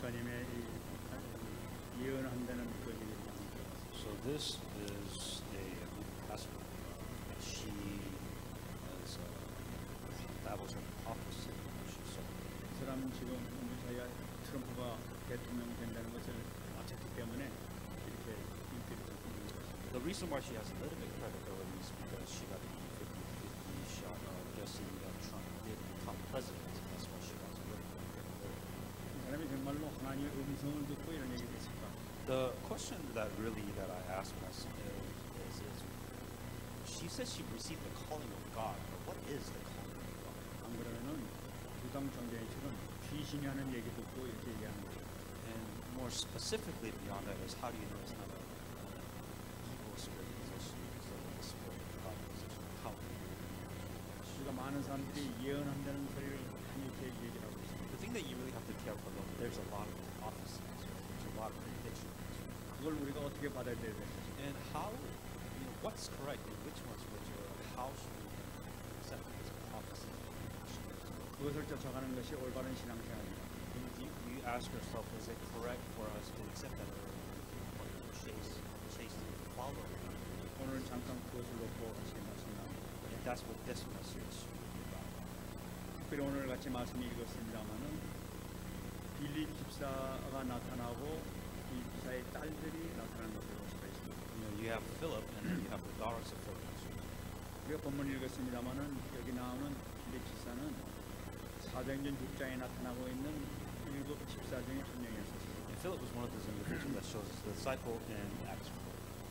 목사님의 예언한다는 그 얘기를 많이 들었어요. So this is a pastor. She has that was her prophecy. She saw. 이 사람은 지금 우리 사이가 트럼프가 대통령이 된다는 것을 아쳤기 때문에 이렇게 인기를 얻고 있는 것입니다. The reason why she has a little bit of credibility is because she got the 50-50 shot of just seeing that Trump did become president. That's why she has a little bit of credibility. 이 사람이 정말로 하나님의 음성을 듣고 이런 얘기를 했을까? The question that I ask myself is she says she received the calling of God, but what is the calling of God? 안 그러면은 부당 정쟁이처럼 귀신이 하는 얘기 듣고 이렇게 얘기하는 거죠. And more specifically beyond that is how do you know it's not a evil spirit possession, it's a spirit of God possession? How do you know? 우리가 많은 사람들이 예언한다는 소리를 많이 이렇게 얘기를 하고 있습니다. The thing that you really have to be careful of, there's a lot of prophecies, there's a lot of predictions. 그걸 우리가 어떻게 받아들여야 될까? And how, what's correct and which ones which are, how should we accept it as a prophecy? 그것을 쫓아가는 것이 올바른 신앙생활입니다. And you ask yourself, is it correct for us to accept that or chase and follow it? 오늘 잠깐 그것을 놓고 같이 말씀 나눕니다. And that's what this message is about. 특별히 오늘 같이 말씀을 읽었습니다마는 빌립 집사가 나타나고 이 집사의 딸들이 나타나는 것을 볼 수가 있습니다. You have Philip and then you have the daughters of Philip. 우리가 본문 읽었습니다마는 여기 나오는 빌립 집사는 사도행전 6장에 나타나고 있는 7 집사 중에 한 명이었습니다. And Philip was one of those individuals that shows us the disciple in Acts 4.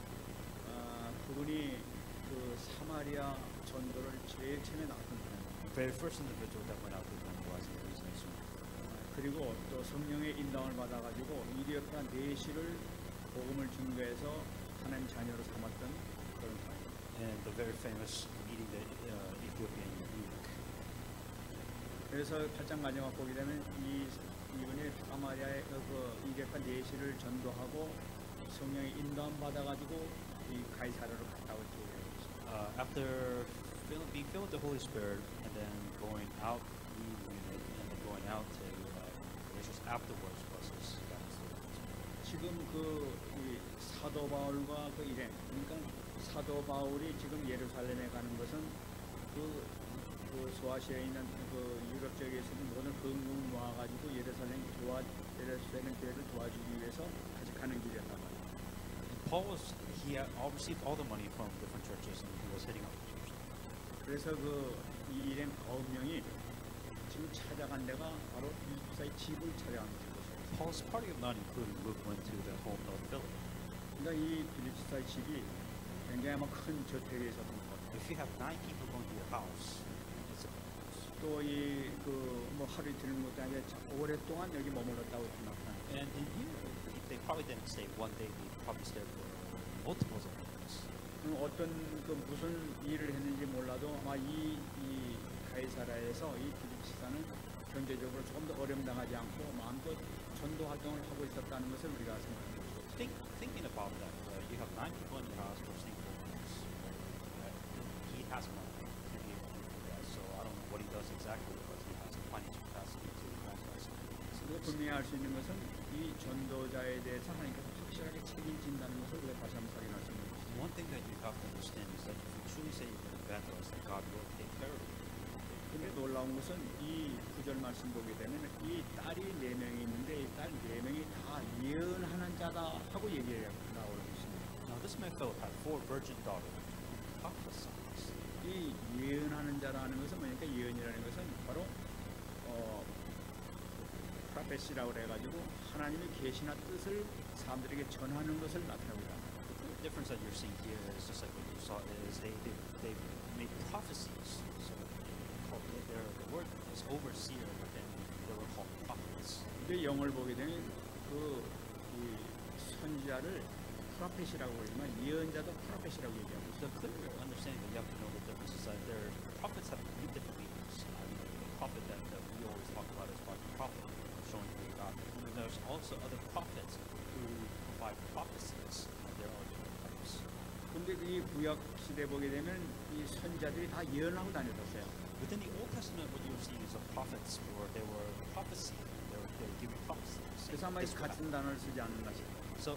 그분이 그 사마리아 전도를 제일 처음에 나왔던 사람입니다. The very first individual that went out to evangelize the nation. 그리고 또 성령의 인도함을 받아가지고 이디오피아 내시를 복음을 증거해서 하나님 자녀로 삼았던 그런 사람입니다. And the very famous meeting the Ethiopian eunuch. 그래서 8장 마지막 보게 되면 이분이 사마리아의 그 이디오피아 내시를 전도하고 성령의 인도함 받아가지고 이 가이사르로 갔다 올 때. After being filled with the Holy Spirit and then going out, and then going out to just afterwards was his 지금 이 사도 바울과 그 일행, 그러니까 사도 바울이 지금 예루살렘에 가는 것은 그 소아시아에 있는 그 유럽 지역에 있는 모든 흥흥 모아가지고 예루살렘 교회를 도와주기 위해서 같이 가는 길이었단 말이에요. Paul he had all received all the money from different churches and he was heading out to Jerusalem. 그래서 이 일행 9명이 지금 찾아간 데가 바로 빌립사의 집을 찾아간 곳이에요. Paul's party of nine, including Luke, went to the home of Philip. 그러니까 이 빌립사의 집이 굉장히 아마 큰 저택에 있었던 것 같아요. If you have 9 people going to your house, it's a 또 뭐 하루 이틀 못 아니라 오랫동안 여기 머물렀다고 생각합니다. and in here, they probably didn't stay one day. They probably stayed for multiples of days. 어떤 무슨 일을 했는지 몰라도 아마 이 가이사라에서 이 빌립사는 경제적으로 조금 더 어려움당하지 않고 마음껏 전도 활동을 하고 있었다는 것을 우리가 생각합니다. Thinking about that, you have 9 people in your house for single weeks. He has money to be able to do that. So I don't know what he does exactly, but he has the financial capacity to organize something. 우리가 분명히 알 수 있는 것은 이 전도자에 대해서 하나님께서 확실하게 책임진다는 것을 우리가 다시 한번 확인할 수 있는 것입니다. One thing that you have to understand is that if you truly say you're going to evangelize, that God will take care of you. 근데 놀라운 것은 이 9절 말씀 보게 되면 이 딸이 4명이 있는데 이 딸 4명이 다 예언하는 자다 하고 얘기해 나오고 있습니다. Now this man Philip had 4 virgin daughters who prophesied. 이 예언하는 자라는 것은 뭐니까 예언이라는 것은 바로 프라페시라고 해가지고 하나님의 계시나 뜻을 사람들에게 전하는 것을 나타냅니다. The difference that you're seeing here is just like what you saw is they made prophecies. So the word is overseer, but then they were called prophets. 근데 영어를 보게 되면 이 선지자를 프라페시라고 하지만 예언자도 프라페시라고 얘기하고 있어요. The clear understanding that you have to know the difference is that their prophets have many different meanings. The prophet that we always talk about is about the prophet showing through God. And then there's also other prophets who provide prophecies. There are different types. 근데 이 구약 시대 보게 되면 이 선자들이 다 예언하고 다녔었어요. Within the Old Testament, what you're seeing is the prophets, or they were prophecy. They're giving prophecy. saying 그래서 아마 이 this will happen. 같은 단어를 쓰지 않는가 싶어요. So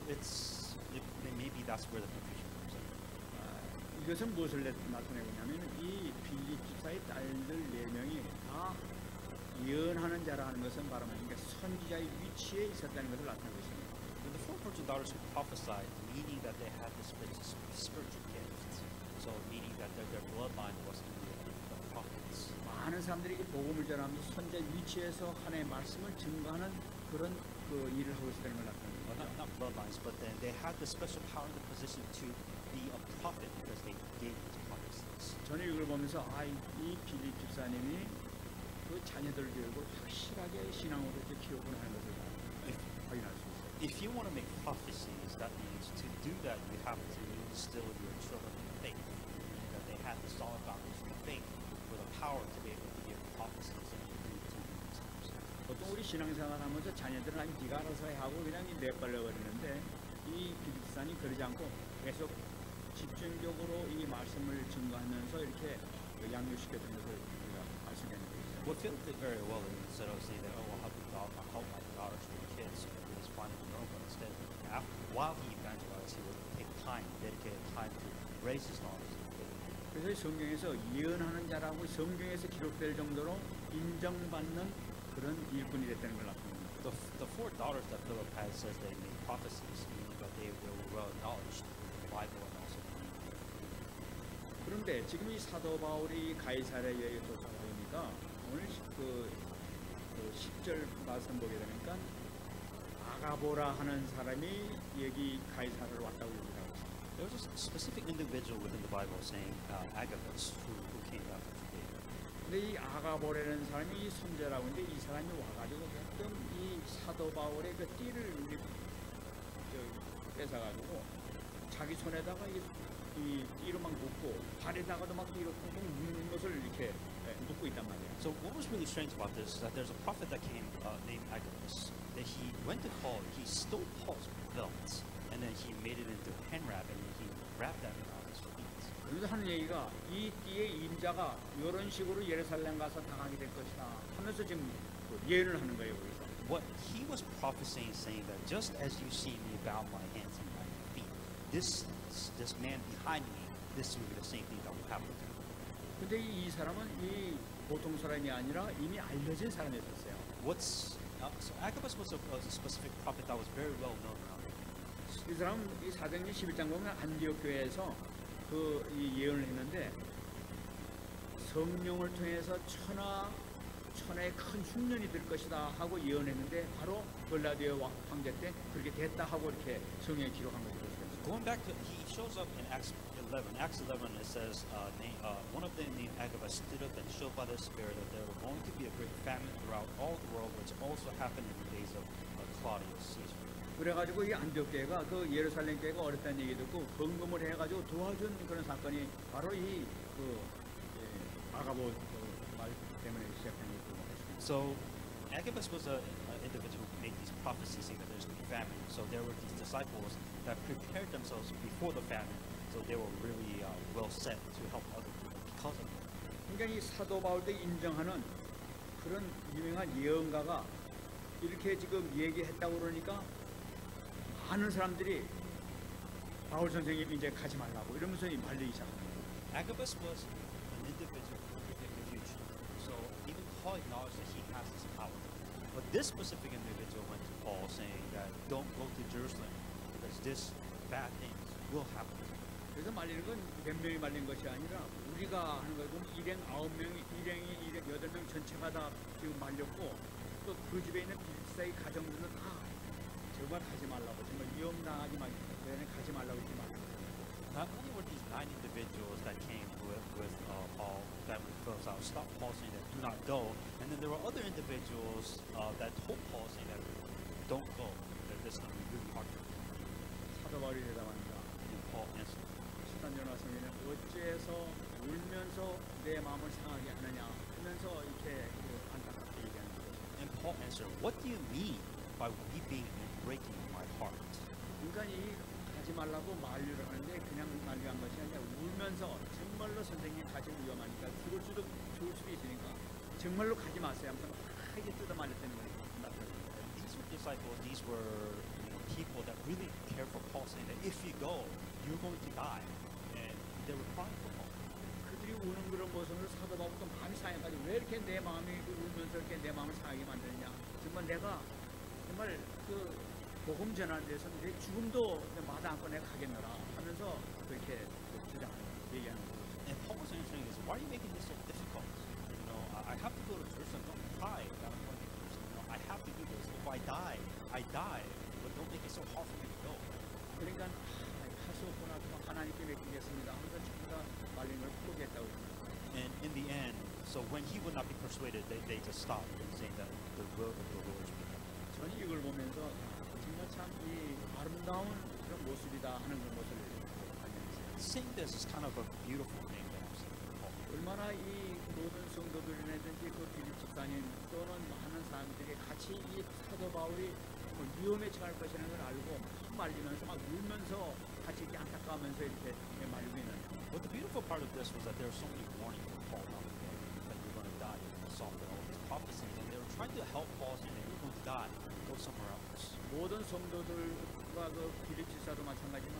maybe that's where the confusion comes in. 이것은 무엇을 나타내고 있냐면 이 빌립 집사의 딸들 4명이 다 예언하는 자라는 것은 바로 그러니까 선지자의 위치에 있었다는 것을 나타내고 있습니다. And the four virgin daughters who prophesied, meaning that they had this spiritual gift. So meaning that their bloodline was in the prophets. 많은 사람들이 이 복음을 전하면서 선지자의 위치에서 하나님의 말씀을 증거하는 그런 그 일을 하고 있다는 걸 나타냅니다. Well, not bloodlines, but then they had the special power and the position to be a prophet because they gave these prophecies. 저는 이걸 보면서 이 빌립 집사님이 그 자녀들 교육을 확실하게 신앙으로 이렇게 키우고 하는 것을 확인할 수 있어요. If you want to make prophecies, that means to do that you have to instill in your children faith. Meaning that they have the solid foundation of faith with the power to be able to give prophecies and to these times. 보통 우리 신앙생활 하면서 자녀들은 아니 네가 알아서 해 하고 그냥 내버려 버리는데 이 빌립 집사님 그러지 않고 계속 집중적으로 이 말씀을 증거하면서 이렇게 양육시켰던 것을 우리가 알 수 있는 거예요. What Philip did very well instead of saying that, oh, well, I'll help my daughters with the kids, he's finding their own, but instead, while he evangelized, he would take time, dedicated time to raise his daughters in the faith. 그래서 이 성경에서 예언하는 자라고 성경에서 기록될 정도로 인정받는 그런 일꾼이 됐다는 걸 나타냅니다. The four daughters that Philip had says they made prophecies, meaning that they were well acknowledged in the Bible and also in the 그런데 지금 이 사도 바울이 가이사랴에 도착하니까 오늘 그 10절 말씀 보게 되니까 아가보라 하는 사람이 여기 가이사랴로 왔다고 얘기하고 있습니다. There was a specific individual within the Bible saying Agabus who came out from Judea. 근데 이 아가보라는 사람이 이 선제라고 했는데 이 사람이 와가지고 가끔 이 사도 바울의 그 띠를 뺏어가지고 자기 손에다가 이 띠로 막 묶고 발에다가도 막 이렇게 묶는 것을 이렇게 묶고 있단 말이에요. So what was really strange about this is that there's a prophet that came named Agabus. That he went to Paul, he stole Paul's belt, and then he made it into a hand wrap, and he wrapped that around his feet. 그래서 하는 얘기가 이 띠의 임자가 이런 식으로 예루살렘 가서 당하게 될 것이다 하면서 지금 예언을 하는 거예요. 거기서. What he was prophesying, saying that just as you see me bow my hands and my feet, this man behind me, this will be the same thing that will happen to him. 근데 이 사람은 이 보통 사람이 아니라 이미 알려진 사람이었어요. So Agabus was a specific prophet that was very well known around the 이 사람 이 사도행전 11장 보면 안디옥 교회에서 이 예언을 했는데 성령을 통해서 천하의 큰 흉년이 될 것이다 하고 예언했는데 바로 글라디오 황제 때 그렇게 됐다 하고 이렇게 성경에 기록한 거죠. Going back to, he shows up in Acts 11. Acts 11, it says, one of them named Agabus stood up and showed by the Spirit that there was going to be a great famine throughout all the world, which also happened in the days of Claudius Caesar. 그래가지고 이 안디옥 교회가 그 예루살렘 교회가 어렵다는 얘기 듣고 헌금을 해가지고 도와준 그런 사건이 바로 이 아가보 말 때문에 시작된 것으로 볼 수 있습니다. So Agabus was an individual who made these prophecies saying that there's going to be famine. So there were these disciples that prepared themselves before the famine, so they were really well set to help other people because of it. 그러니까 이 사도 바울도 인정하는 그런 유명한 예언가가 이렇게 지금 얘기했다고 그러니까 많은 사람들이 바울 선생님 이제 가지 말라고 이러면서 말리기 시작합니다. Agabus was an individual who predicted the future. So even Paul acknowledged that he has this power. But this specific individual went to Paul saying that don't go to Jerusalem because this bad things will happen. 그래서 말리는 건 몇 명이 말린 것이 아니라 우리가 하는 거고 일행 9명이 일행 8명 전체가 다 지금 말렸고 또 그 집에 있는 빌사의 가정들은 다 정말 가지 말라고 정말 위험당하지 말고 가지 말라고 이렇게 말합니다. Not only were these 9 individuals that came with Paul that would close out, stop Paul saying that do not go, and then there were other individuals that told Paul saying that don't go, that this is going to be really hard for you. 사도 바울이 대답합니다. And Paul answered. 13절 말씀에는 어째서 울면서 내 마음을 상하게 하느냐 하면서 이렇게 안타깝게 얘기하는 거죠. And Paul answered, what do you mean by weeping and breaking my heart? 그러니까 이 가지 말라고 만류를 하는데 그냥 만류한 것이 아니라 울면서 정말로 선생님 가지 위험하니까 죽을 수도 있으니까 정말로 가지 마세요 하면서 크게 뜯어 말렸다는 disciples, these were people that really cared for Paul, saying that if you go, you're going to die. And they were crying for Paul. 그들이 우는 그런 모습을 사도 바울도 마음이 상해가지고 왜 이렇게 내 마음이 울면서 이렇게 내 마음을 상하게 만드느냐. 정말 내가 정말 그 복음 전하는 데서 내 죽음도 마다 않고 내가 가겠노라 하면서 그렇게 주장하는 얘기하는 거죠. And Paul was answering is, why are you making this so difficult? I have to go to Jerusalem. Don't cry that I'm going to Jerusalem. I have to do this. If I die, I die. But don't make it so hard for me to go. 그러니까 할 수 없구나. 하나님께 맡기겠습니다. 하면서 전부 다 말린 걸 포기했다고 합니다. And in the end, so when he would not be persuaded, they just stopped and saying that the will of the Lord is with him. 저는 이걸 보면서 정말 참 이 아름다운 그런 모습이다 하는 그런 모습을 발견했어요. Seeing this is kind of a beautiful thing that I'm seeing from Paul. 얼마나 이 모든 성도들이라든지 그 빌립 집사님 또는 많은 사람들이 같이 이 사도 바울이 위험에 처할 것이라는 걸 알고 막 말리면서 막 울면서 같이 이렇게 안타까우면서 이렇게 말리고 있는. But the beautiful part of this was that there was so many warnings for Paul not to go, that you're going to die. You saw that all these prophecies, and they were trying to help Paul saying that you're going to die. Go somewhere else. 모든 성도들과 그 빌립 집사도 마찬가지지만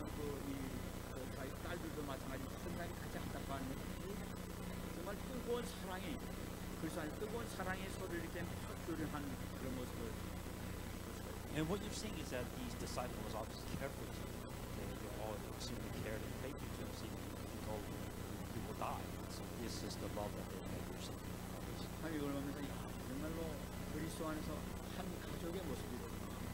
딸들도 마찬가지 상당히 같이 안타까워하는 것이 정말 뜨거운 사랑이 그리스도 안에 뜨거운 사랑의 소리를 이렇게 막 교류한 그런 모습을 볼 수가 있어요. And what you're seeing is that these disciples obviously cared for you. They all extremely cared and prayed for you, saying you go, you will die. So this is the love that you're seeing. 참 이걸 보면서 정말로 그리스도 안에서 한 가족의 모습이구나.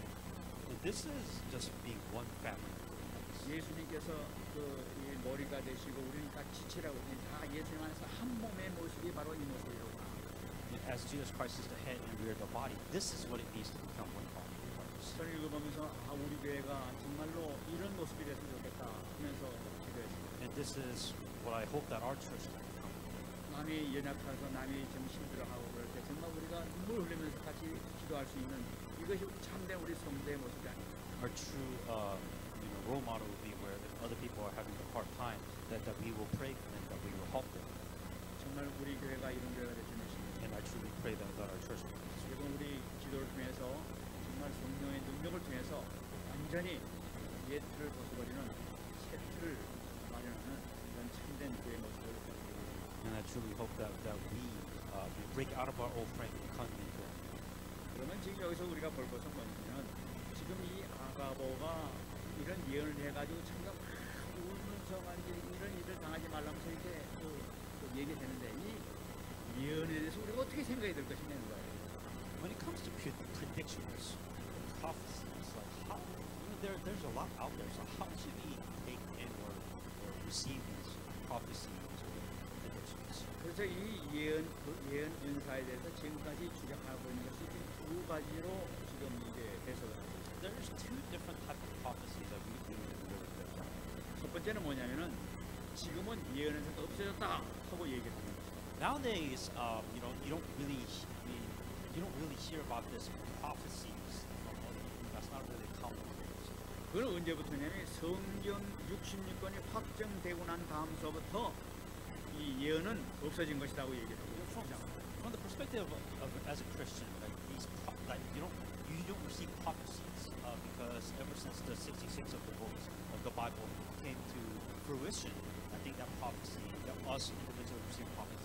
This is just being one family. 예수님께서 이 머리가 되시고 우리는 다 지체라고 했더니 다 예수님 안에서 한 몸의 모습이 바로 이 모습이로구나. As Jesus Christ is the head and we are the body, this is what it means to become one body. 저는 이거 보면서 우리 교회가 정말로 이런 모습이 됐으면 좋겠다 하면서 기도했습니다. And this is what I hope that our church can become. 남이 연약해서 남이 좀 힘들어하고 그럴 때 정말 우리가 눈물 흘리면서 같이 기도할 수 있는 이것이 참된 우리 성도의 모습이 아닙니다. Our true role model will be where if other people are having a hard time, that we will pray for them, that we will help them. 정말 우리 교회가 이런 교회가 됐으면 좋겠습니다. And I truly pray that our church will be this way. 그리고 우리 기도를 통해서 정말 성령의 능력을 통해서 완전히 옛틀을 벗어버리는 새 틀을 마련하는 이런 참된 교회의 모습을 보여드리고 And I truly hope that we break out of our old frame and become new frame. 그러면 지금 여기서 우리가 볼 것은 뭐냐면 지금 이 아가보가 이런 예언을 해가지고 참가 울면서 말이지 이런 일을 당하지 말라면서 이렇게 얘기했는데 이 예언에 대해서 우리가 어떻게 생각이 될 것이냐는 거예요. When it comes to predictions, prophecies, like how there's a lot out there. So how should we take in or receive these prophecies or predictions? 그래서 이 예언 은사에 대해서 지금까지 주장하고 있는 것이 두 가지로 지금 이제 해석을 합니다. There's two different types of prophecies that we do in the Word of God. 첫 번째는 뭐냐면은 지금은 예언에서 없어졌다 하고 얘기를 합니다. Nowadays, you don't really hear about this prophecies from other people. That's not really common. 그건 언제부터냐면 성경 66권이 확정되고 난 다음서부터 이 예언은 없어진 것이라고 얘기를 하고 From the perspective of as a Christian, like you don't receive prophecies because ever since the 66 of the books of the Bible came to fruition, I think that prophecy, that us individuals receive prophecy.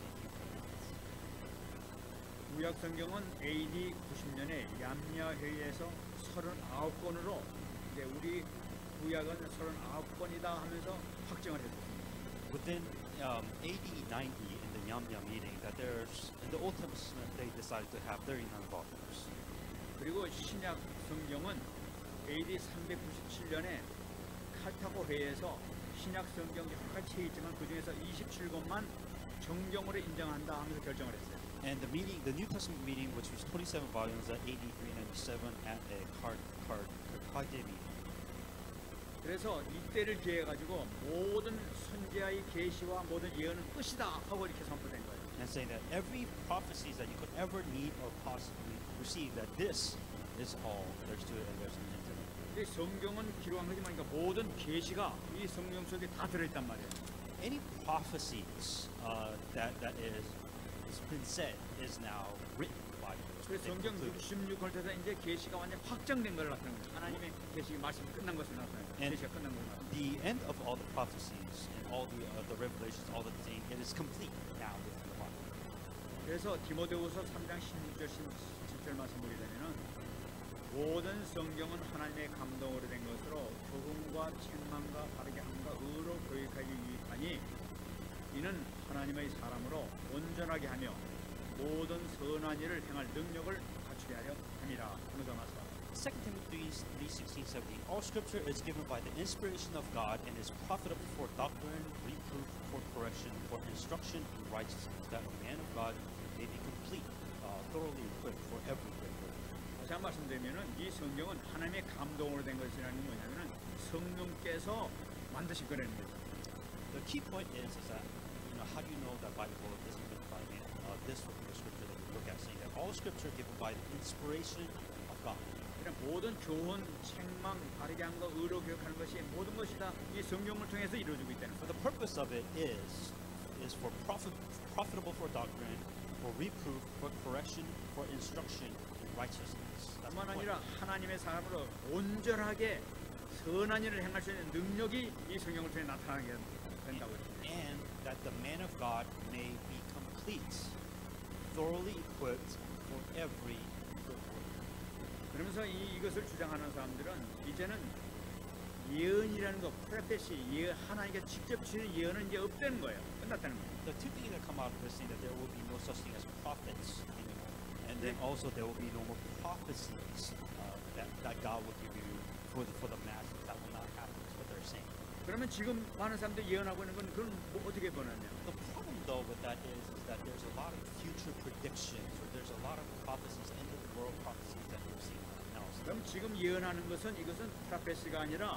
구약 성경은 AD 90년에 얌야회의에서 39권으로 이제 우리 구약은 39권이다 하면서 확정을 했습니다. Within AD 90 in the Yamya meeting, that there's in the Old Testament they decided to have 39 volumes. 그리고 신약 성경은 AD 397년에 칼타고 회의에서 신약 성경 여러 가지 있지만 그 중에서 27권만 정경으로 인정한다 하면서 결정을 했어요. And the New Testament meeting, which was 27 volumes at AD 397 at a Carthage meeting. 그래서 이때를 기해 가지고 모든 선지자의 계시와 모든 예언은 끝이다 하고 이렇게 선포된 거예요. And saying that every prophecies that you could ever need or possibly receive, that this is all there's to it and there's an end to it. 이 성경은 기록한 거지만 그러니까 모든 계시가 이 성경 속에 다 들어있단 말이에요. Any prophecies that is been said is now written in the Bible. 그 what they 성경 concluded. 66절에서 이제 계시가 완전 확정된 걸 나타내는 거예요. 하나님의 계시 말씀이 끝난 것을 나타내요. And 계시가 끝난 걸 나타내요. The end of all the prophecies and all the revelations, all the things, it is complete now within the Bible. 그래서 디모데후서 3장 16절 17절 말씀 보게 되면은 모든 성경은 하나님의 감동으로 된 것으로 교훈과 책망과 바르게 함과 의로 교육하기 유익하니 이는 하나님의 사람으로 온전하게 하며 모든 선한 일을 행할 능력을 갖추게 하려 함이라 하면서 말씀합니다. 2 Timothy 3:16, 17. All scripture is given by the inspiration of God and is profitable for doctrine, reproof, for correction, for instruction in righteousness, that the man of God may be complete, thoroughly equipped for every good work. 다시 한 번 말씀드리면은 이 성경은 하나님의 감동으로 된 것이라는 게 뭐냐면은 성령께서 만드신 거라는 거죠. The key point is that, how do you know that Bible isn't given by man? This would be the scripture that we look at, saying that all scripture given by the inspiration of God. 그냥 모든 교훈, 책망, 바르게 함과 의로 교육하는 것이 모든 것이 다 이 성경을 통해서 이루어지고 있다는 For 거죠. the purpose of it is for profitable for doctrine, for reproof, for correction, for instruction in righteousness. That's the 뿐만 point. 아니라 하나님의 사람으로 온전하게 선한 일을 행할 수 있는 능력이 이 성경을 통해 나타나게 된다고 했습니다. And that the man of God may be complete, thoroughly equipped for every good work. 그러면서 이것을 주장하는 사람들은 이제는 예언이라는 거, 프로페시, 하나님께 직접 주시는 예언은 이제 없다는 거예요. 끝났다는 거예요. The two things that come out of this thing that there will be no such thing as prophets anymore, and then also there will be no more prophecies that God will give you for the masses. That will not happen. Is what they're saying. 그러면 지금 많은 사람들이 예언하고 있는 건 그건 뭐 어떻게 보느냐? The problem though with that is that there's a lot of future predictions, or there's a lot of prophecies, end of the world prophecies that we're seeing now. 그럼 지금 예언하는 것은 이것은 프로페시가 아니라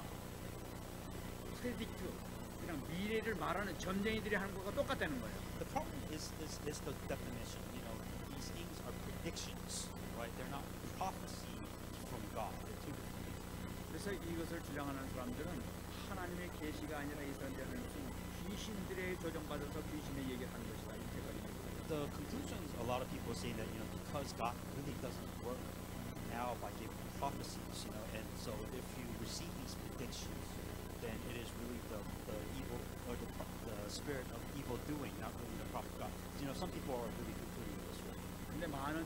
프레딕트, 그냥 미래를 말하는 점쟁이들이 하는 것과 똑같다는 거예요. The problem is the definition. These things are predictions, right? They're not prophecy from God. They're two different things. 그래서 이것을 주장하는 사람들은 하나님의 계시가 아니라 이 사람들은 무슨 귀신들의 조정받아서 귀신의 얘기를 하는 것이다 이렇게 말입니다. The conclusions, a lot of people say that because God really doesn't work now by giving prophecies, and so if you receive these predictions, then it is really the evil or the spirit of evil doing, not really the prophet God. Some people are really concluding this way. 근데 많은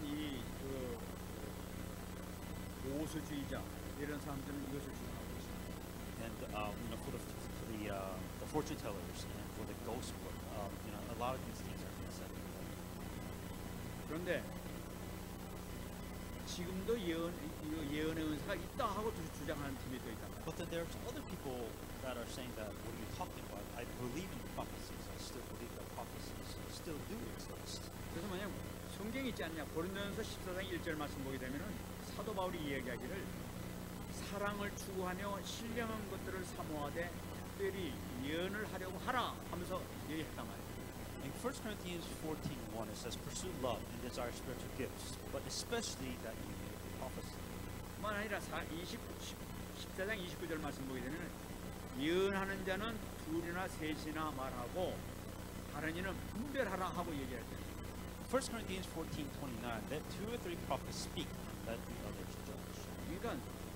보수주의자 이런 사람들은 이것을 주장하고 있습니다. And for the fortune tellers and for the ghost book, a lot of these things are being said. 그런데 지금도 예언의 은사가 있다 하고 주장하는 팀이 또 있다. But then there's other people that are saying that, what are you talking about? I believe in prophecies. I still believe that prophecies still do exist. 그래서 뭐냐면 성경이 있지 않냐? 고린도전서 14장 1절 말씀 보게 되면은 사도 바울이 이야기하기를 사랑을 추구하며 신령한 것들을 사모하되 특별히 예언을 하려고 하라 하면서 얘기했단 말이에요. In 1 Corinthians 14:1 it says, pursue love and desire spiritual gifts, but especially that you may prophesy. 뿐만 아니라 14장 29절 말씀 보게 되면 예언하는 자는 둘이나 셋이나 말하고 다른 이는 분별하라 하고 얘기할 때 1 Corinthians 14:29, let two or three prophets speak, and let the others judge. 그러니까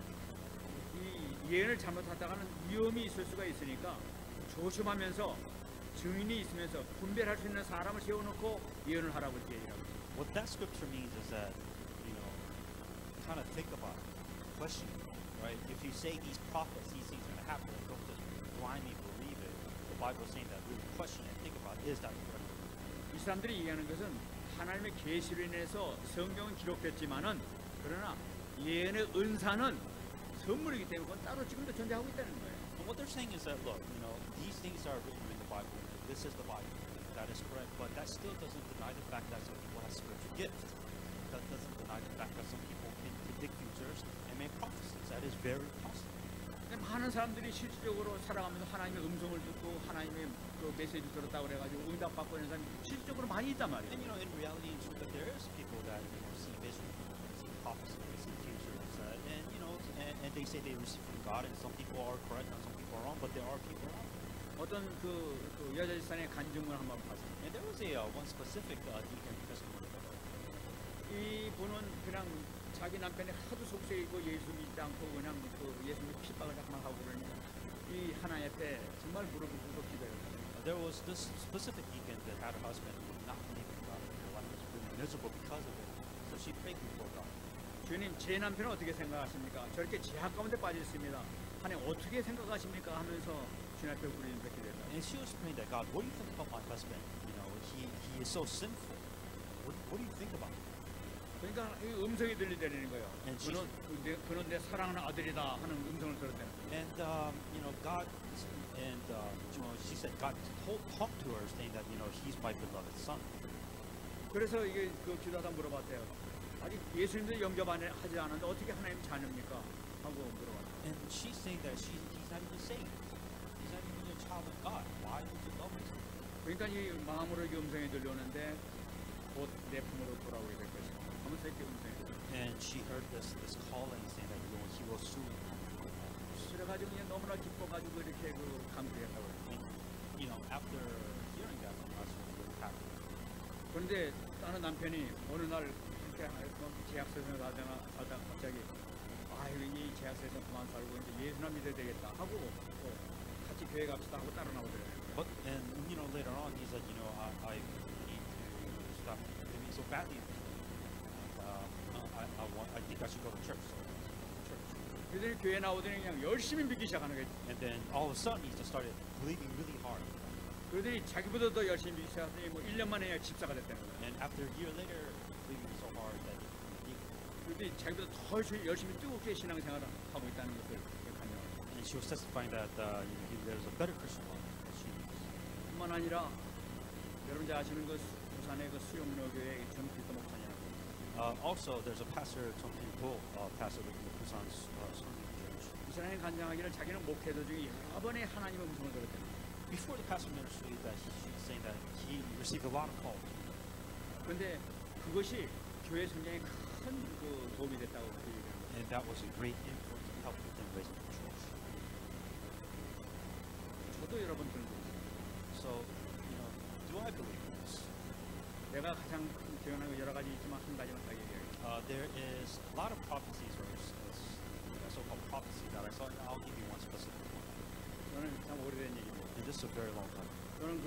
이 예언을 잘못하다가는 위험이 있을 수가 있으니까 조심하면서 증인이 있으면서 분별할 수 있는 사람을 세워놓고 예언을 하라고 이렇게 얘기하고 있어요. What that scripture means is that, kind of think about it, question it, right? If you say these prophets, these things are going to happen, don't just blindly believe it. The Bible is saying that really question it and think about it. Is that correct? 이 사람들이 얘기하는 것은 하나님의 계시로 인해서 성경은 기록됐지만은 그러나 예언의 은사는 선물이기 때문에 그건 따로 지금도 존재하고 있다는 거예요. And what they're saying is that, look, these things are written in the Bible. This is the Bible. That is correct. But that still doesn't deny the fact that some people have spiritual gifts. That doesn't deny the fact that some people can predict futures and make prophecies. That is very possible. 근데 많은 사람들이 실질적으로 살아가면서 하나님의 음성을 듣고 하나님의 그 메시지를 들었다고 그래가지고 응답받고 있는 사람이 실질적으로 많이 있단 말이에요. And in reality, in truth, that there is people that see visions, see prophecies, see futures, and they say they receive from God, and some people are correct and some people are wrong, but there are people wrong. 어떤 그 여자 집사의 간증을 한번 봤어요. And there was one specific deacon testimony. 이 이분은 그냥 자기 남편이 하도 속세이고 예수 믿지 않고 그냥 그 예수 믿 핍박을 자꾸만 하고 그러니까 이 하나님 앞에 정말 무릎을 꿇고 기도해요. There was this specific deacon that had a husband who did not believe in God, and her life was really miserable because of it. So she prayed before God. 주님, 제 남편은 어떻게 생각하십니까? 저렇게 제약 가운데 빠져 있습니다. 하나님 어떻게 생각하십니까? 하면서 주님 앞에 부르짖는 기도했다. And she was praying that God, what do you think about my husband? You know, he is so sinful. What do you think about him? 그러니까 이 음성이 들리다는 거예요. And 그는 내 사랑하는 아들이다 하는 음성을 들었다는 거예요. And you know, God, and you know, she said God talked to her, saying that you know he's my beloved son. 그래서 이게 그 기도하다 물어봤대요. 아직 예수님도 영접 하지 않았는데 어떻게 하나님 자녀입니까? 하고 물어봤어요. And she's saying that he's not even saved. He's not even a child of God. Why would you love him? 그러니까 이 마음으로 이 음성이 들려오는데 곧 내 품으로 돌아오게 될 것이다. 하면서 이렇게 음성이 들려요. And she heard this calling saying that you know he will soon come. 그래가지고 그냥 너무나 기뻐가지고 이렇게 그 감격했다고 그래요. And you know, after hearing that from us, we were happy. 그런데 다른 남편이 어느 날 이렇게 제약소에서 살다가 갑자기 이 제약소에서 그만 살고 이제 예수나 믿어야 되겠다 하고 같이 교회 갑시다 하고 따라 나오더래요. But and you know later on he said you know I need to stop living so badly. I think I should go to church. So church. 그들이 교회 나오더니 그냥 열심히 믿기 시작하는 거예요. And then all of a sudden he just started believing really hard. 그들이 자기보다 더 열심히 믿기 시작하더니 뭐 1년 만에 집사가 됐다는 거예요. And after a year later, believing so hard that he 그들이 자기보다 더 열심히 뜨겁게 신앙생활을 하고 있다는 것을 간증합니다. and she was testifying that you know, there's a better Christian life than she is. 뿐만 아니라 여러분 잘 아시는 그 부산의 그 수용로교회 전 필터 목사님이라고. Also, there's a pastor, Chung Pil, pastor of the Busan Sunday Church. 이스라엘 간증하기를 자기는 목회도 중에 여러 번의 하나님의 음성을 들었대요. Before the pastor ministry, that he's saying that he received a lot of calls, 그런데 그것이 교회 성장에 큰 그 도움이 됐다고 얘기합니다. and that was a great influence and help within raising the church. 저도 여러분 들고 있어요. So, you know, do I believe in this? 내가 가장 기억나는 거 여러 가지 있지만 한 가지만 딱 얘기해요. There is a lot of prophecies or so-called prophecy that I saw. I'll give you one specific one. 저는 참 오래된 얘기입니다. And this is a very long time. 저는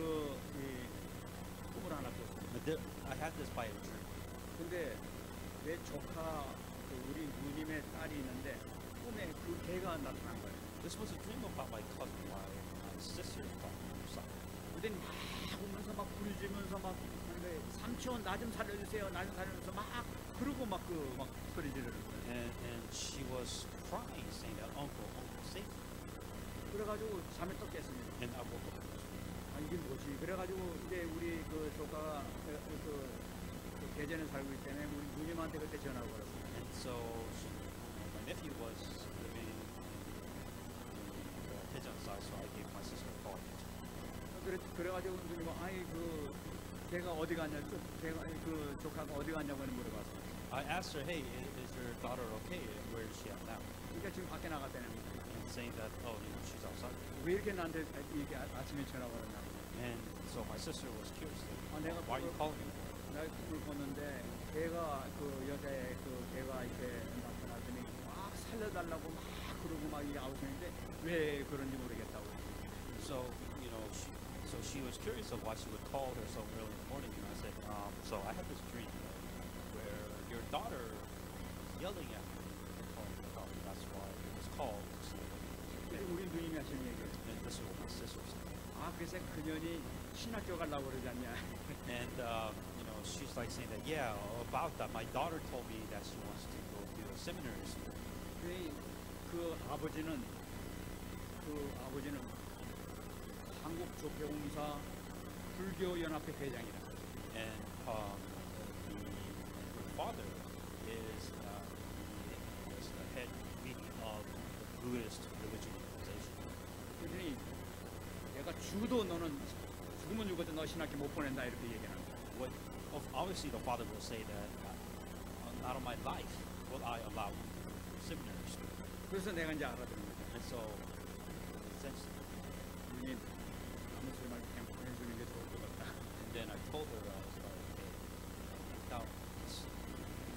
꿈을 하나 꿨어요. But I had this by a dream. 근데 내 조카 우리 누님의 딸이 있는데 꿈에 그 개가 나타난 거예요. This was a dream about my cousin, my sister's son. 근데 막 오면서 막 부르짖으면서 막 하는데 삼촌 나 좀 살려주세요. 나 좀 살려주세요. 막 그러고 막 소리 지르는 거예요. And she was crying, saying that uncle, save me. 그래가지고 잠에 또 깼습니다. And I woke up. 아 이게 뭐지? 그래가지고 이제 우리 그 조카가 대전에 살고 있기 때문에 우리 누님한테 그때 전화가 걸었어요. And so my nephew was living in the Daejeon side, so I gave my sister a call. 그래가지고 누님은 아이 그 걔가 어디 갔냐? 걔가 그 조카가 어디 갔냐고 물어봤어요. I asked her, hey, is your daughter okay? Where is she at now? 그러니까 지금 밖에 나갔다는 거예요. And saying that, oh, you know, she's outside. 왜 이렇게 나한테 이렇게 아침에 전화가 왔냐? And so my sister was curious. Like, 내가 why are you calling me? 나 꿈을 꿨는데 걔가 그 여자의 걔가 이렇게 나타나더니 막 살려달라고 막 그러고 막 이게 아우성인데 왜 그런지 모르겠다고. So you know, she was curious of why she would call her so early in the morning. And I said, so I had this dream where your daughter was yelling at me, calling me about me. That's why it was called. 근데 우리 누님이 하신 얘기예요. And this is what my sister said. 아 그래서 그년이 신학교 가려고 그러지 않냐. And you know, she's like saying that, yeah, about that. My daughter told me that she wants to go to a seminary school. 그 아버지는 한국조폐공사 불교연합회 회장이다. And her father is the head meeting of the Buddhist religion organization. 그러더니 내가 죽어도 너는 죽으면 죽어도 너 신학교 못 보낸다 이렇게 얘기하는 거야. Obviously, the father will say that not on my life will I allow seminary school. 그래서 내가 이제 알아듣는 거야. And so, essentially, 누님 아무 소리 말고 그냥 보내주는 게 좋을 것 같다. and then I told her, I was like, okay, without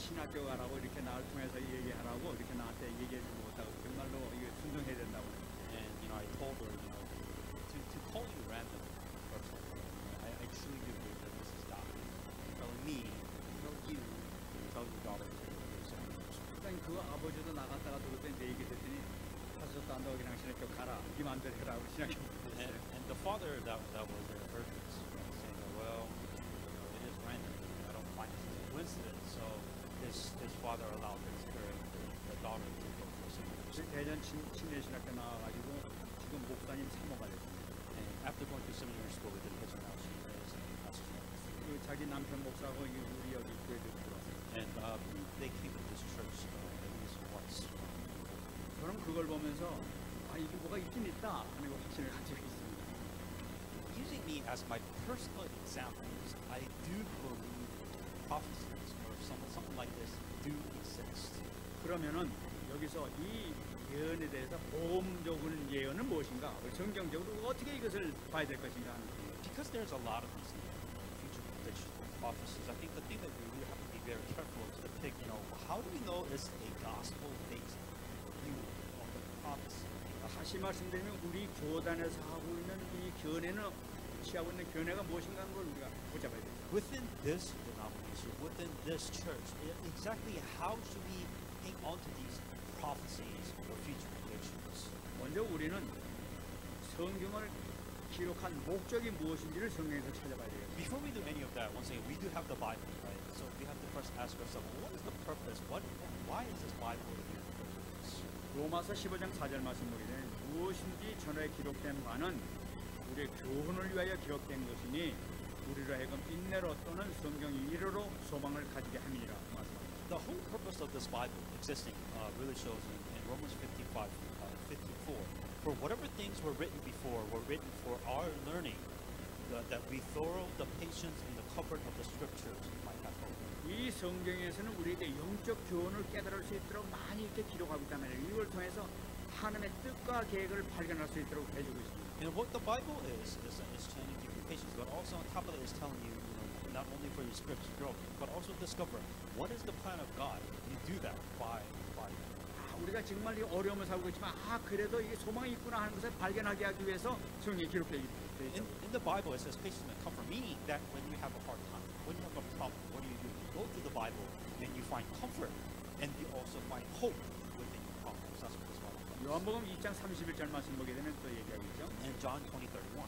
신학교 가라고 이렇게 나를 통해서 얘기하라고 이렇게 나한테 얘기해주지 못하고 정말로 이게 순종해야 된다고. And I told her, to call you random person, I truly do believe that this is God telling me, tell you, tell your daughter to go to seminars. 일단 그 아버지도 나갔다가 들어올 내 얘기 듣더니 하소도 안 나고 그냥 신학교 가라. 네 마음대로 해라고 신학교 And, 보냈어요. and the father that was there heard this, saying that, well, it is random. I don't find this as a coincidence. So his father allowed the daughter to go for seminars. 대전 침례신학교 나와가지고 지금 목사님 사모가 됐어요. And after going to seminary school, with education, now she is a pastor. 그 자기 남편 목사하고 우리 여기 교회도 들어왔어요. And they came to this church at least once. 저는 그걸 보면서 아 이게 뭐가 있긴 있다 하는 거 확신을 가지고 있습니다. Using me as my personal examples, I do believe prophecies or something like this do exist. 그러면은 여기서 이 예언에 대해서 보험적인 예언은 무엇인가? 성경적으로 어떻게 이것을 봐야 될 것인가 하는 거예요. Because there's a lot of these future predictions or prophecies, I think the thing that we really have to be very careful is to pick, how do we know it's a gospel-based view of the prophecy? 다시 말씀드리면 우리 교단에서 하고 있는 이 견해는 취하고 있는 견해가 무엇인가 하는 걸 우리가 붙잡아야 돼요. Within this denomination, within this church, exactly how should we hang on to these prophecies or future predictions? 먼저 우리는 성경을 기록한 목적이 무엇인지를 성경에서 찾아봐야 돼요. Before we do any of that, once again, we do have the Bible, right? So we have to first ask ourselves, what is the purpose? Why is this Bible here? 로마서 15장 4절 말씀 보게 되면 무엇인지 전에 기록된 바는 우리의 교훈을 위하여 기록된 것이니 우리로 하여금 인내로 또는 성경의 이르로 소망을 가지게 함이니라 말씀합니다. The whole purpose of this Bible existing really shows in Romans 55, 54. For whatever things were written before were written for our learning, that we thorough the patience and the comfort of the scriptures might have hope. 이 성경에서는 우리에게 영적 교훈을 깨달을 수 있도록 많이 이렇게 기록하고 있다면 이걸 통해서 하나님의 뜻과 계획을 발견할 수 있도록 해주고 있습니다. And what the Bible is trying to give you patience, but also on top of it is telling you, not only for your spiritual growth, but also discover what is the plan of God. You do that by 우리가 정말 이 어려움을 살고 있지만 그래도 이게 소망이 있구나 하는 것을 발견하게 하기 위해서 성경에 기록되어 있죠. in the Bible, it says patience and comfort, meaning that when you have a hard time, when you have a problem, what do? You go through the Bible and you find comfort, and you also find hope within your problems. That's what this Bible is. 요한복음 2장 31절 말씀 보게 되면 또 얘기하고 있죠. And John 20:31.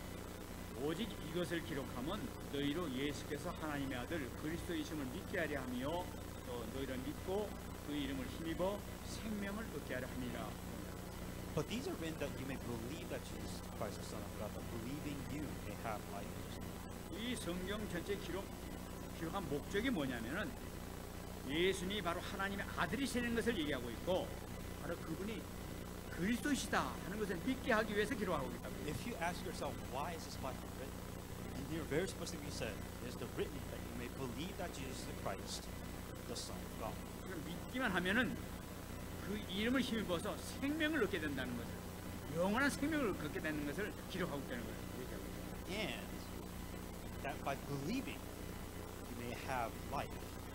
오직 이것을 기록하면 너희로 예수께서 하나님의 아들 그리스도이심을 믿게 하려 하며 또 너희를 믿고 그 이름을 힘입어 생명을 얻게 하려 함이라. But these are written that you may believe that Jesus Christ is the Son of God, that believing you may have life. 이 성경 전체 기록한 목적이 뭐냐면은 예수님이 바로 하나님의 아들이시는 것을 얘기하고 있고 바로 그분이 그리스도이시다 하는 것을 믿게 하기 위해서 기록하고 있다고. If you ask yourself, why is this Bible written? And here very specifically said, it is written that you may believe that Jesus is Christ, the Son of God. 그럼 믿기만 하면은 그 이름을 힘입어서 생명을 얻게 된다는 것을 영원한 생명을 얻게 되는 것을 기록하고 있다는 것을 얘기하고 있습니다. And that by believing you may have life.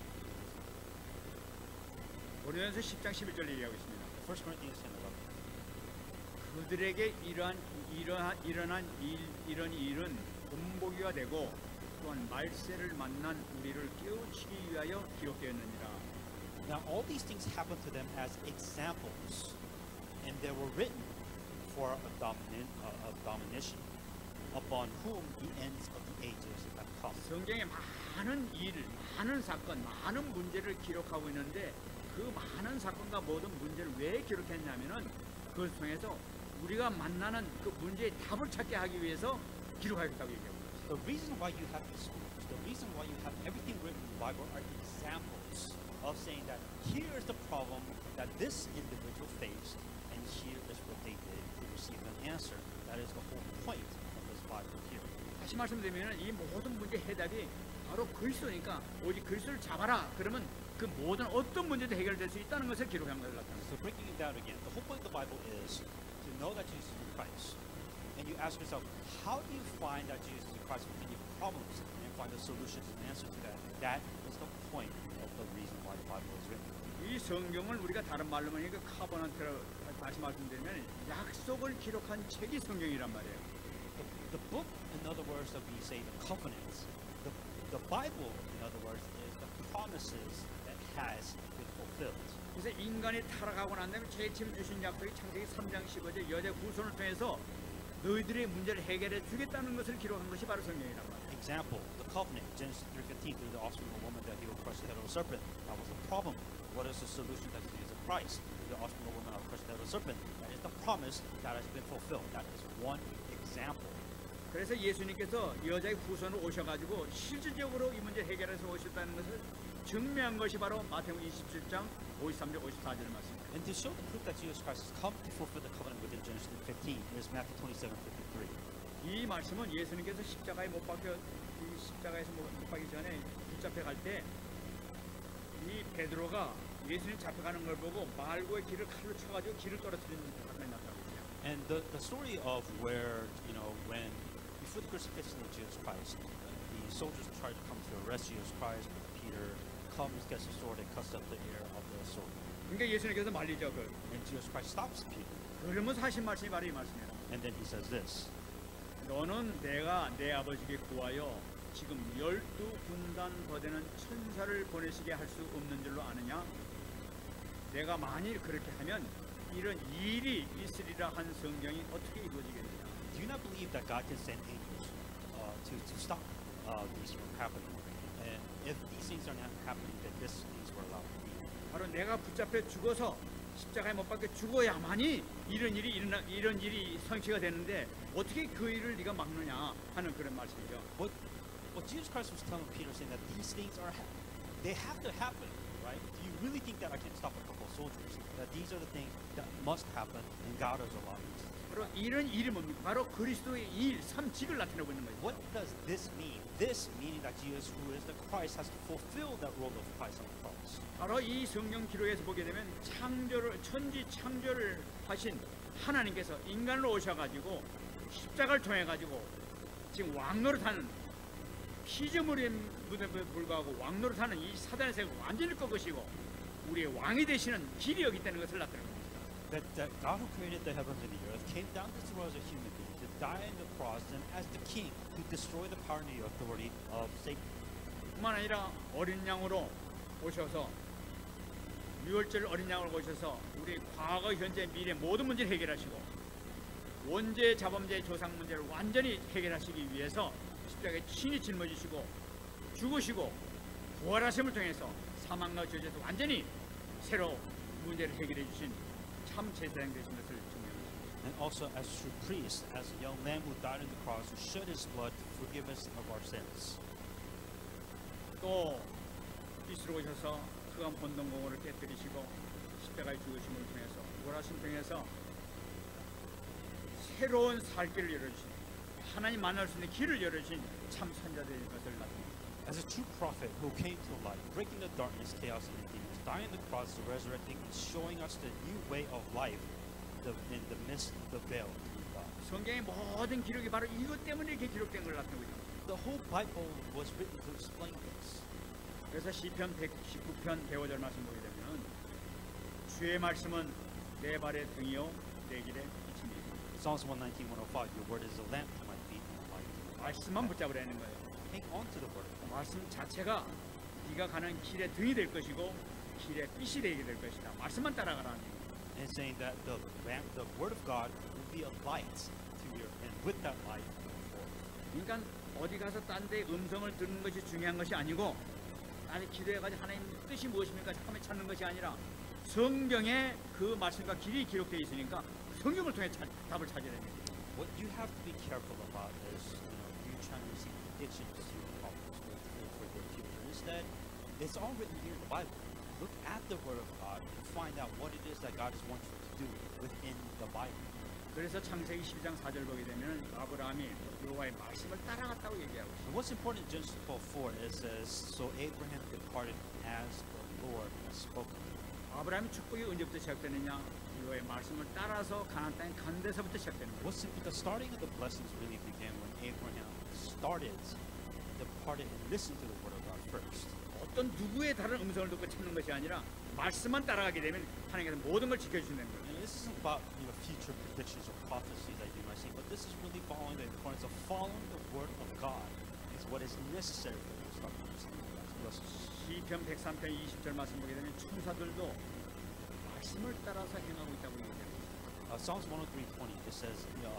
고린도전서 10장 11절 얘기하고 있습니다. 1 Corinthians 10:11. 그들에게 일어난 이런 일은 본보기가 되고 또한 말세를 만난 우리를 깨우치기 위하여 기록되었느니라. Now all these things happened to them as examples, and they were written for abomination, upon whom the ends of the ages have come. 성경에 많은 일, 많은 사건, 많은 문제를 기록하고 있는데 그 많은 사건과 모든 문제를 왜 기록했냐면은 그걸 통해서 우리가 만나는 그 문제의 답을 찾게 하기 위해서 기록하겠다고 얘기합니다. The reason why you have these scriptures, the reason why you have everything written in the Bible are examples of saying that here is the problem that this individual faced, and here is what they did to receive an answer. That is the whole point of this Bible here. 다시 말씀드리면 이 모든 문제 해답이 바로 그리스도니까 오직 그리스도를 잡아라. 그러면 그 모든 어떤 문제도 해결될 수 있다는 것을 기록한 것을 나타납니다. So breaking it down again, the whole point of the Bible is to know that Jesus is Christ. And you ask yourself, how do you find that Jesus is Christ within your problems and find a solution and answer to that. That is the point of the reason why the Bible is written. 이 성경을 우리가 다른 말로 하면 그 카버넌트로 다시 말씀드리면 약속을 기록한 책이 성경이란 말이에요. The book, in other words, that we say the covenants, the Bible, in other words, is the promises that has been fulfilled. 그래서 인간이 타락하고 난 다음에 제일 처음 주신 약속이 창세기 3장 15절 여자 후손을 통해서 너희들의 문제를 해결해 주겠다는 것을 기록한 것이 바로 성경이란 말이에요. Example, the covenant, Genesis 3:15, through the offspring of a woman that he will crush the head of a serpent. That was the problem. What is the solution that is Jesus Christ? Through the offspring of a woman, I will crush the head of a serpent. That is the promise that has been fulfilled. That is one example. 그래서 예수님께서 여자의 후손으로 오셔가지고 실질적으로 이 문제를 해결해서 오셨다는 것을 증명한 것이 바로 마태복음 27장 53절 54절 말씀입니다. And to show the proof that Jesus Christ has come to fulfill the covenant within Genesis 15 is Matthew 27:53. 이 말씀은 예수님께서 십자가에 못 박혀 이 십자가에서 못 박기 전에 붙잡혀 갈 때 이 베드로가 예수님 잡혀가는 걸 보고 말고의 길을 칼로 쳐가지고 길을 떨어뜨리는 사건이 나타납니다. And the story of where, when before the crucifixion of Jesus Christ, the soldiers tried to come to arrest Jesus Christ, but Peter comes, gets a sword, and cuts up the ear of the soldier. 그러니까 예수님께서 말리죠. And Jesus Christ stops Peter. 그러면서 하신 말씀이 바로 이 말씀이에요. And then he says this. 너는 내가 내 아버지께 구하여 지금 12군단 거대는 천사를 보내시게 할 수 없는 줄로 아느냐? 내가 만일 그렇게 하면 이런 일이 있으리라 한 성경이 어떻게 이루어지겠느냐? Do you not believe that God can send angels to stop these from happening? And if these things are not happening, then these things were allowed to be. 바로 내가 붙잡혀 죽어서 십자가에 못 박혀 죽어야만이 이런 일이 성취가 되는데 어떻게 그 일을 네가 막느냐 하는 그런 말씀이죠. What Jesus Christ was telling Peter, saying that these things they have to happen, right? Do you really think that I can stop a couple of soldiers? That these are the things that must happen, and God has allowed these. 바로 이런 일이 뭡니까? 바로 그리스도의 일, 삼직을 나타내고 있는 거죠. What does this mean? This meaning that Jesus, who is the Christ, has to fulfill that role of Christ on the cross. 바로 이 성경 기록에서 보게 되면 천지 창조를 하신 하나님께서 인간으로 오셔가지고 십자가를 통해 가지고 지금 왕노릇하는 피조물임에도 불구하고 왕노릇하는 이 사단의 세력을 완전히 꺾으시고 우리의 왕이 되시는 길이었기 때문에 것을 나타내는 겁니다. That God who created the heavens and the earth came down to this world as a human being to die on the cross and as the king to destroy the power and the authority of Satan. 뿐만 아니라 어린 양으로 오셔서 유월절 어린 양으로 오셔서 우리 과거, 현재, 미래 모든 문제를 해결하시고 원죄, 자범죄, 조상 문제를 완전히 해결하시기 위해서 십자가에 친히 짊어지시고 죽으시고 부활하심을 통해서 사망과 저주에서 완전히 새로 문제를 해결해 주신 참 제사장 되신 것을 증명합니다. And also as true priest, as a young lamb who died on the cross, who shed his blood to forgive us of our sins. 또 빛으로 오셔서 흑암 본동공을 깨뜨리시고 십자가의 죽으심을 통해서 부활하심을 통해서 새로운 살 길을 열어주신 하나님 만날 수 있는 길을 열어주신 참 선자들인 것을 나타냅니다. As a true prophet who came to light, breaking the darkness, chaos, and demons, dying on the cross, resurrecting, and showing us the new way of life in the midst of the veil through God. 성경의 모든 기록이 바로 이것 때문에 이렇게 기록된 걸 나타내고 있습니다. The whole Bible was written to explain this. 그래서 시편 119편 105절 말씀 보게 되면 주의 말씀은 내 발의 등이요 내 길의 빛입니다. Psalms 119:105, your word is a lamp to my feet and a light to my path. 말씀만 붙잡으라는 거예요. Hang on to the word of God. 말씀 자체가 네가 가는 길의 등이 될 것이고 길의 빛이 되게 될 것이다. 말씀만 따라가라는 얘기예요. And saying that the word of God will be a light to your, and with that light you go forward. 그러니까 어디 가서 딴 데 음성을 듣는 것이 중요한 것이 아니고 아니 기도해가지고 하나님 뜻이 무엇입니까? 잠깐만 찾는 것이 아니라 성경에 그 말씀과 길이 기록되어 있으니까 성경을 통해 답을 찾아야 됩니다. What you have to be careful about is, you trying to receive predictions to problems for your future. Instead, it's all written here in the Bible. Look at the Word of God and find out what it is that God is wanting you to do within the Bible. 그래서 창세기 12장 4절 보게 되면 아브라함이 여호와의 말씀을 따라갔다고 얘기하고 있어요. And what's important in Genesis 12:4 it says, so Abraham departed as the Lord has spoken. 아브라함의 축복이 언제부터 시작되느냐? 여호와의 말씀을 따라서 가나안 땅에 간 데서부터 시작되는 거예요. The starting of the blessings really began when Abraham started departed and listened to the word of God first. 어떤 누구의 다른 음성을 듣고 참는 것이 아니라 말씀만 따라가게 되면 하나님께서 모든 걸 지켜주신다는 거예요. And this isn't about future predictions or prophecies that you might see, but this is really following the importance of following the word of God. Is what is necessary for you to start understanding God's blessings. 시편 103편 20절 말씀 보게 되면 천사들도 말씀을 따라서 행하고 있다고 얘기해요. Psalms 103:20 it says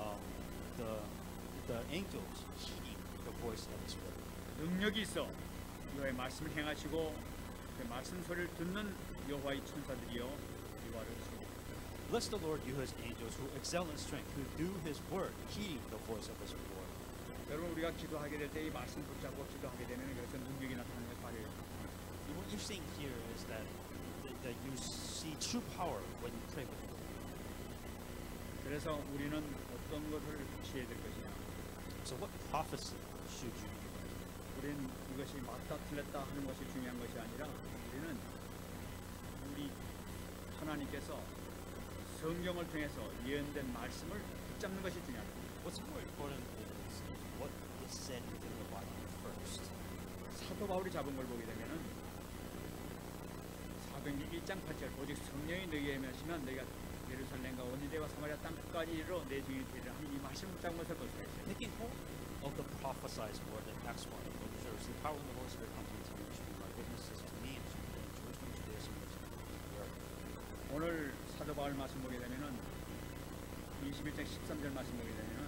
the angels heeding the voice of His word. 능력이 있어 여호와의 말씀을 행하시고 그 말씀 소리를 듣는 여호와의 천사들이여 여호와를 주시고. Bless the Lord, you His angels, who excel in strength, who do His word, heeding the voice of His Lord. 여러분 우리가 기도하게 될 때 이 말씀 붙잡고 기도하게 되면 그래서 능력이 나타나는 걸 발휘해요. What you're seeing here is that you see true power when you pray with the Lord. 그래서 우리는 어떤 것을 취해야 될 것이냐? So what prophecy should you hear? 우리는 이것이 맞다 틀렸다 하는 것이 중요한 것이 아니라 우리는 우리 하나님께서 성경을 통해서 예언된 말씀을 붙잡는 것이 중요하다. What's more important is what is said within the Bible first. 사도 바울이 잡은 걸 보게 되면은 사도행전 1장 8절 오직 성령이 너희에게 임하시면 너희가 예루살렘과 온 유대와 사마리아 땅 끝까지 이르러 내 증인이 되리라 하니 이 말씀을 붙잡은 것을 볼 수가 있어요. Taking hold of the prophesied word in Acts 1, when it says the power of the Holy Spirit comes into you to be my witnesses to me and to Jerusalem, Judea, Samaria, and the earth. 오늘 사도 바울 말씀 보게 되면은 21장 13절 말씀 보게 되면은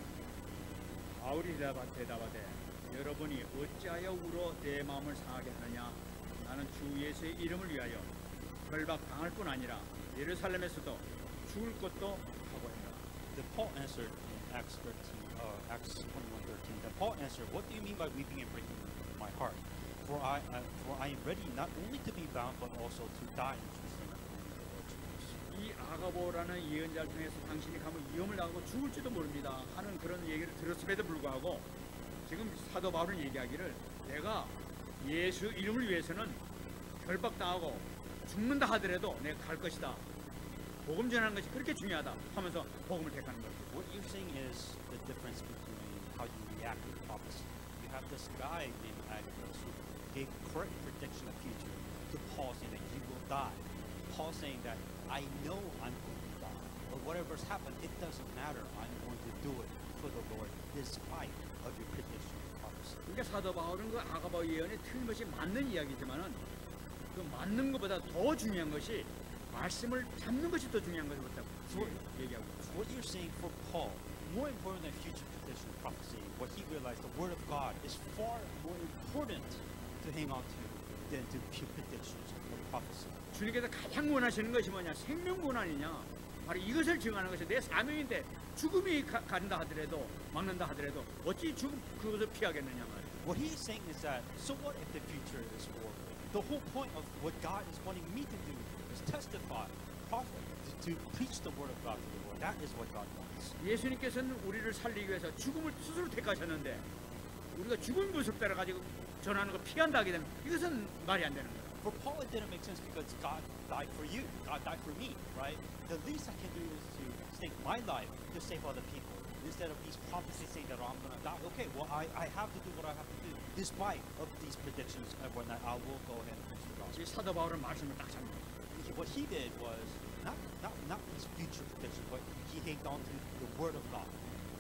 바울이 대답하되 여러분이 어찌하여 울어 내 마음을 상하게 하느냐 나는 주 예수의 이름을 위하여 결박 당할 뿐 아니라 예루살렘에서도 죽을 것도 각오했다. Then Paul answered in Acts 21:13. Then Paul answered, "What do you mean by weeping and breaking my heart? For I am ready not only to be bound, but also to die in Jerusalem according to the Lord Jesus." 이 아가보라는 예언자를 통해서 당신이 가면 위험을 당하고 죽을지도 모릅니다 하는 그런 얘기를 들었음에도 불구하고 지금 사도 바울은 얘기하기를 내가 예수 이름을 위해서는 결박당하고 죽는다 하더라도 내가 갈 것이다. 복음 전하는 것이 그렇게 중요하다 하면서 복음을 택하는 거죠. What you're saying is the difference between how you react to prophecy. You have this guy named Agabus who gave correct prediction of future to Paul saying that you will die. Paul saying that I know I'm going to die, but whatever's happened, it doesn't matter. I'm going to do it for the Lord, despite of your prediction of prophecy. 그러니까 사도 바울은 그 아가보 예언이 틀림없이 맞는 이야기지만은 그 맞는 것보다 더 중요한 것이 말씀을 잡는 것이 더 중요한 것을 얘기하고 있어요. What you're saying for Paul, more important than future prediction of prophecy, what he realized, the word of God is far more important to hang on to than to pure predictions of prophecy. 주님께서 가장 원하시는 것이 뭐냐? 생명군 아니냐? 바로 이것을 증하는 것이 내 사명인데 죽음이 간다 하더라도 막는다 하더라도 어찌 죽음 그것을 피하겠느냐 말이에요. What he is saying is that, so what if the future is horrible? The whole point of what God is wanting me to do is testify, prophet, to preach the word of God to the world. That is what God wants. 예수님께서는 우리를 살리기 위해서 죽음을 스스로 택하셨는데 우리가 죽음 모습대로 가지고 전하는 거 피한다 하게 되면 이것은 말이 안 되는 거예요. For Paul, it didn't make sense because God died for you. God died for me, right? The least I can do is to stake my life to save other people. Instead of these prophecies saying that I'm going to die. Okay, well, I have to do what I have to do. Despite of these predictions and whatnot, I will go ahead and preach the gospel. 이 사도 바울은 말씀을 딱 잡는 거예요. What he did was not these future predictions, but he hanged on to the word of God.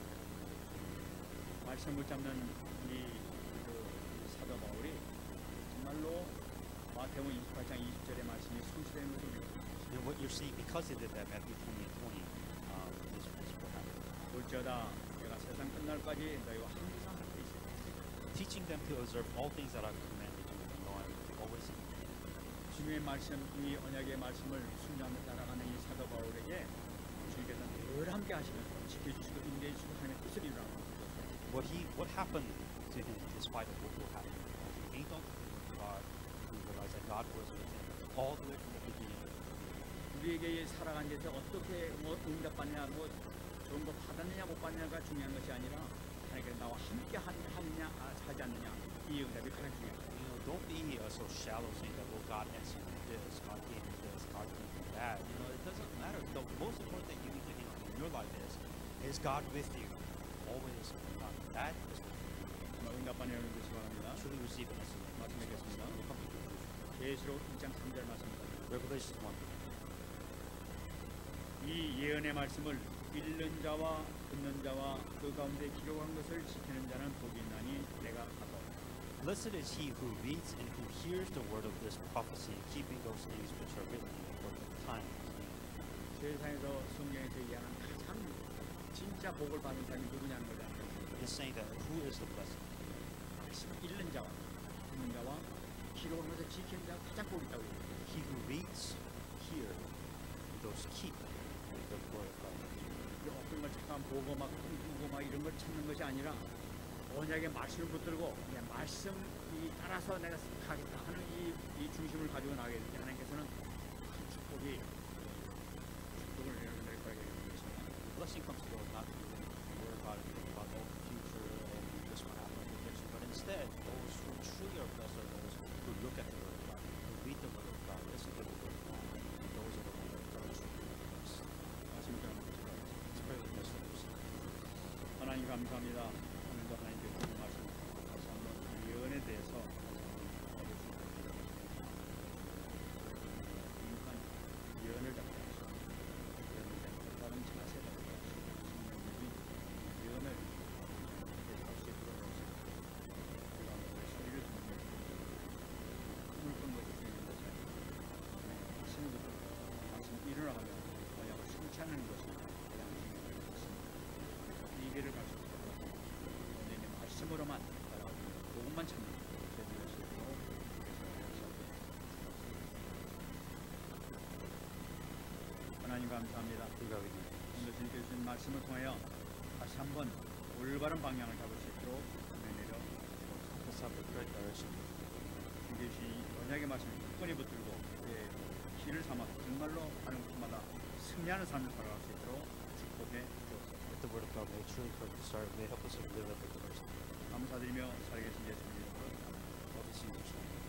말씀을 잡는 이 사도 바울이 정말로 마태복음 28장 20절의 말씀이 성취되는 것을 우리가 And what you're seeing, because he did that, Matthew 20:20, is what happened. 볼지어다 내가 세상 끝날까지 너희와 항상 함께 있으리라. Teaching them to observe all things that I've commanded you, and know I will be always with you. 주님의 말씀, 이 언약의 말씀을 순종하며 따라가는 이 사도 바울에게 주님께서 늘 함께 하시면서 지켜주시고 인도해 주시고 하나님의 뜻을 이루라고 What happened to him despite of what happened? He hanged on to God. He realized that God was with him all the way from the beginning. 우리에게 살아간 데서 어떻게 응답받느냐, 좋은 거 받았느냐 못 받느냐가 중요한 것이 아니라 하나님께서 나와 함께 하느냐 하지 않느냐 이 응답이 가장 중요합니다. Don't be so shallow saying that, well, God answered me this, God gave me this, God gave me that. It doesn't matter. The most important thing you need to hang on in your life is God with you? Always with God. That is what you need. 정말 응답받는 여러분 되시기 바랍니다. truly receive it as a 말씀 뵙겠습니다. we'll come to conclusion. 계시록 1장 3절 말씀입니다. Revelation 1. 이 예언의 말씀을 읽는 자와 듣는 자와 그 가운데 기록한 것을 지키는 자는 복이 있나니 내가 하고 Blessed is he who reads and who hears the word of this prophecy, keeping those things which are written, for the time is near. 세상에서 성경에서 얘기하는 가장 진짜 복을 받는 사람이 누구냐는 거죠. It's saying that who is the blessed? 말씀 읽는 자와 듣는 자와 기록한 것을 지키는 자가 가장 복이 있다고 얘기해요. He who reads, hear, and those keep the word of God. 이 어떤 걸 잠깐 보고 막 꿈꾸고 막 이런 걸 찾는 것이 아니라 언약의 말씀을 붙들고 그냥 말씀이 따라서 내가 가겠다 하는 이 중심을 가지고 나가게 될 때 하나님께서는 큰 축복을 여러분들에게 거하게 되는 것입니다. Blessing comes to us not through the word of God about all the future and this will happen and prediction, but instead those who truly are blessed are those who look at the word of God, who read the word of God, listen to the word of God, and those are the ones that are truly blessed. 말씀 좀 Let's pray with this first. 하나님 감사합니다. 오늘도 하나님께 주신 말씀 다시 한번 예언에 대해서 강력한 예언을 잡게 하시고 예언에 대한 올바른 자세를 잡게 하시고 성령님이 예언을 계속할 수 있도록 도와주시고 그 가운데 소리를 듣는 것이 꿈을 꾼 것이 중요한 것이 아니고 하시는 것을 말씀 일어나가며 언약을 성취하는 것이 가장 중요한 것입니다. 이 길을 갈 수 있도록 하나님의 말씀으로만 따라가고 그것만 찾는 저희들 수 있도록 하나님 감사합니다. 오늘 주님께 주신 말씀을 통하여 다시 한번 올바른 방향을 잡을 수 있도록 내려 Let's have the correct direction. 주님께 주신 언약의 말씀을 굳건히 붙들고 길을 삼아 정말로 하는 곳마다 승리하는 삶을 살아갈 수 있도록 축복해 주옵소서. With the word of God, may it truly correct the start, may it help us to live at the first. 감사드리며 살아계신 예수님 이름으로 Love to see you.